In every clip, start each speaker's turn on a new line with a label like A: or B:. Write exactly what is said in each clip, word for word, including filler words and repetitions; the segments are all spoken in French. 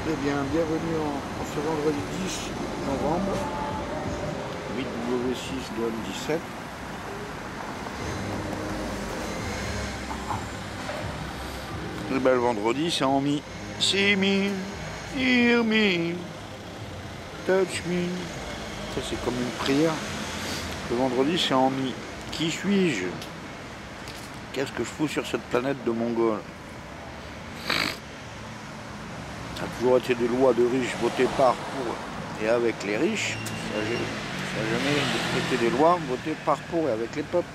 A: Eh bien, bienvenue en, en ce vendredi dix novembre, huit W six de dix-sept. Le bel vendredi, c'est en mi. See me, hear me, touch me. Ça, c'est comme une prière. Le vendredi, c'est en mi. Qui suis-je? Qu'est-ce que je fous sur cette planète de Mongols? Ça a toujours été des lois de riches votées par, pour et avec les riches. Ça n'a jamais été des lois votées par, pour et avec les peuples.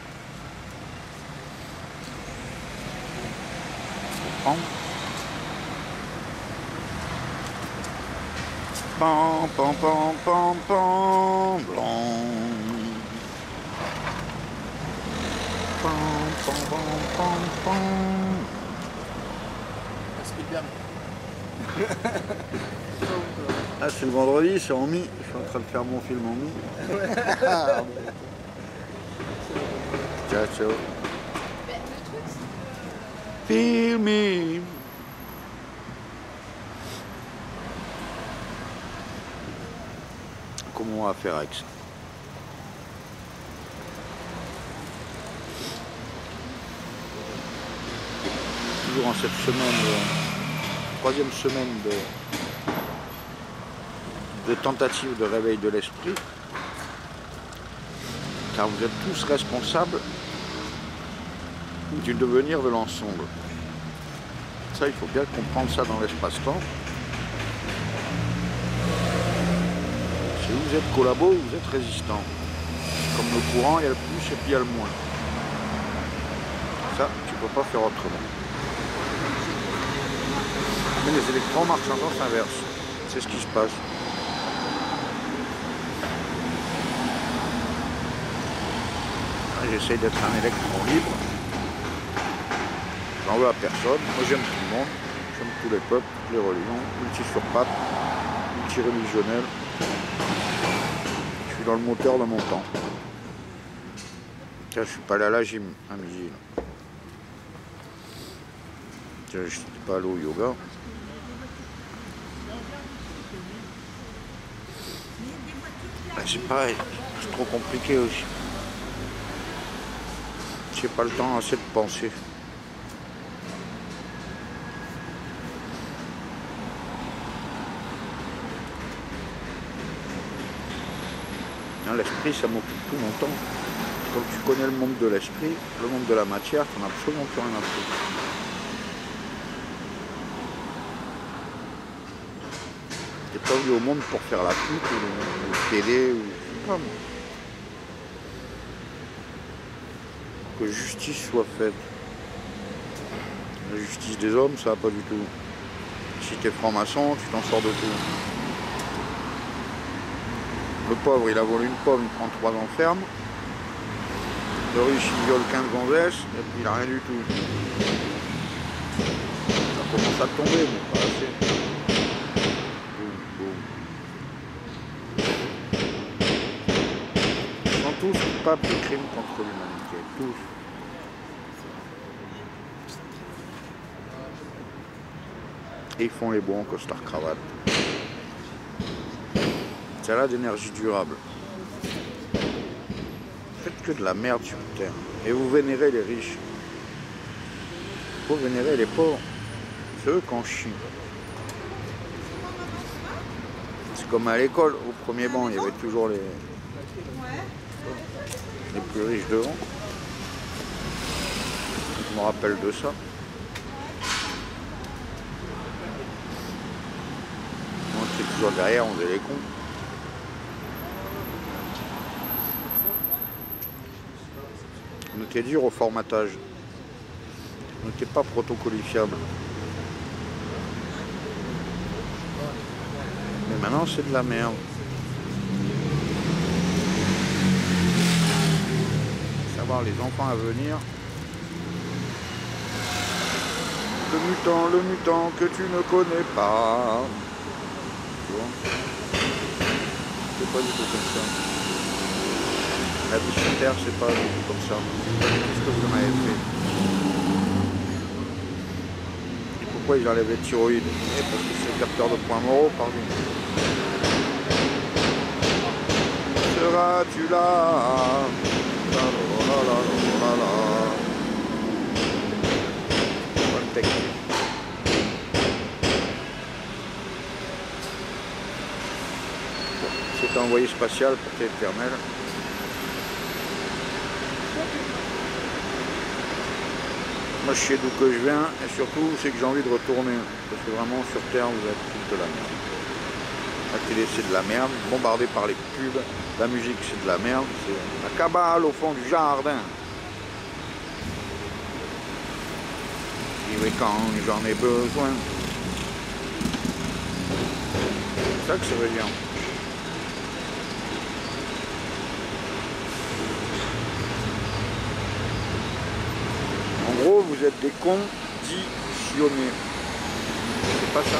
A: Pam, pam, pam, pam, pam, pam, blanc. Pam, pam, pam, pam, pam.
B: Spielberg.
A: Ah, c'est le vendredi, c'est en mi. Je suis en train de faire mon film en mi. Ciao, ciao. Feel me. Comment on va faire avec ça? Toujours en cette semaine, euh, troisième semaine de, de tentative de réveil de l'esprit, car vous êtes tous responsables du devenir de l'ensemble. Ça, il faut bien comprendre ça dans l'espace-temps. Si vous êtes collabo, vous êtes résistant. Comme le courant, il y a le plus et puis il y a le moins. Ça, tu peux pas faire autrement. Mais les électrons marchent en sens inverse. C'est ce qui se passe. J'essaye d'être un électron libre. J'en veux à personne. Moi j'aime tout le monde. J'aime tous les peuples, toutes les religions, multi-sur-pape, multi-religionnel. Je suis dans le moteur de mon temps. Tiens, je suis pas allé à la gym à midi. Je ne suis pas allé au yoga. C'est pareil, c'est trop compliqué aussi. J'ai pas le temps assez de penser. L'esprit, ça m'occupe tout mon temps. Comme tu connais le monde de l'esprit, le monde de la matière, t'en as absolument plus rien à foutre. T'es pas venu au monde pour faire la pute ou le télé ou pas. Que justice soit faite. La justice des hommes, ça va pas du tout. Si t'es franc-maçon, tu t'en sors de tout. Le pauvre, il a volé une pomme, il prend trois ans ferme. Le riche, il viole quinze gonzesses, et puis il a rien du tout. Ça commence à tomber, mais pas assez. Boum, boum. Ils sont tous coupables de crimes contre l'humanité. Tous. Et ils font les bons en costard-cravate. C'est là d'énergie durable. Faites que de la merde sur Terre. Et vous vénérez les riches. Vous vénérez les pauvres. C'est eux qui en chient. C'est comme à l'école, au premier banc, il y avait toujours les, les plus riches devant. Je me rappelle de ça. On était toujours derrière, on faisait les cons. On était dur au formatage. On n'était pas protocolifiable. Mais maintenant, c'est de la merde. Savoir les enfants à venir. Le mutant, le mutant que tu ne connais pas. Tu vois? C'est pas du tout comme ça. La vie sur Terre, c'est pas du tout comme ça. Qu'est-ce que vous en avez fait? Et pourquoi pourquoi ils enlèvent les thyroïdes? Et parce que c'est le capteur de points moraux, pardon. Seras-tu là? Bonne technique. C'est un envoyé spatial pour tes éternels. Moi je sais d'où que je viens et surtout c'est que j'ai envie de retourner. Parce que vraiment sur Terre vous êtes toute de la merde. La télé c'est de la merde, bombardé par les pubs, la musique c'est de la merde, c'est la cabale au fond du jardin. Et oui, quand j'en ai besoin. C'est ça que ça veut dire. En gros, vous êtes des conditionnés. C'est pas ça.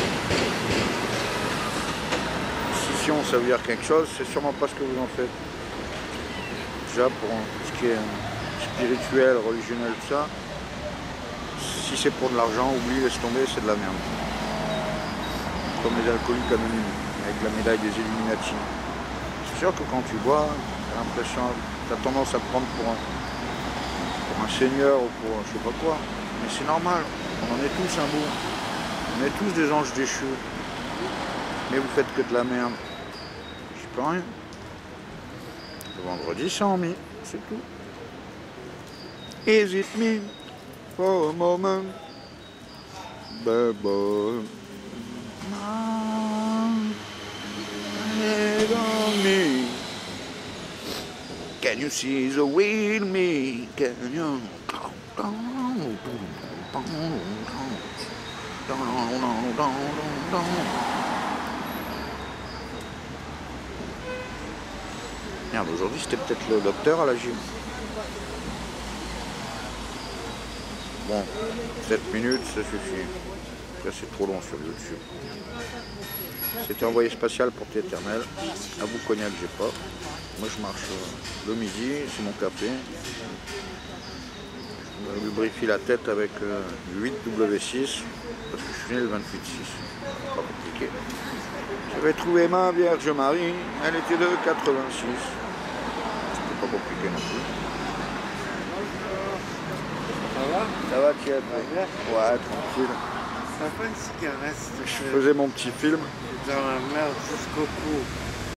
A: Scission, ça veut dire quelque chose, c'est sûrement pas ce que vous en faites. Déjà, pour tout ce qui est spirituel, religionnel, tout ça, si c'est pour de l'argent, oublie, laisse tomber, c'est de la merde. Comme les alcooliques anonymes, avec la médaille des Illuminati. C'est sûr que quand tu bois, t'as l'impression, t'as tendance à te prendre pour un, pour un seigneur ou pour je sais pas quoi. Mais c'est normal, on en est tous un bout. On est tous des anges déchus. Mais vous faites que de la merde. J'y peux rien. Le vendredi, c'est en mi, c'est tout. Is it me for a moment? Baby. Me. Can you see the real me? Can you? Merde, aujourd'hui c'était peut-être le docteur à la gym. Bon, sept minutes, ça suffit. Après c'est trop long sur YouTube. C'était envoyé spatial pour t'éternel. À vous cognac j'ai pas. Moi je marche le midi, c'est mon café. Je me lubrifie la tête avec euh, huit W six parce que je suis né le vingt-huit six. Pas compliqué. J'avais trouvé ma Vierge Marie, elle était de quatre-vingt-six. C'était pas compliqué non plus.
B: Ça va?
A: Ça va, Thied? Ouais, tranquille.
B: Ça fait une cigarette.
A: Je faisais mon petit film.
B: Dans la merde jusqu'au cou.